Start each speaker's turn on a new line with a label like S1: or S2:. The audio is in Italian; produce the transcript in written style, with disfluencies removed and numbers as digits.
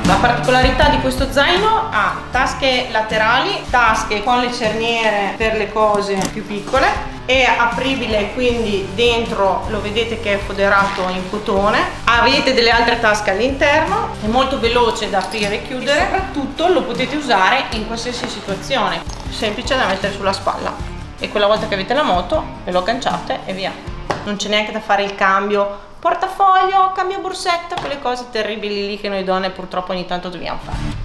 S1: La particolarità di questo zaino ha tasche laterali, tasche con le cerniere per le cose più piccole, è apribile, quindi dentro lo vedete che è foderato in cotone, avete delle altre tasche all'interno, è molto veloce da aprire e chiudere, e soprattutto lo potete usare in qualsiasi situazione, semplice da mettere sulla spalla e quella volta che avete la moto ve lo agganciate e via, non c'è neanche da fare il cambio portafoglio, cambio borsetta, quelle cose terribili lì che noi donne purtroppo ogni tanto dobbiamo fare.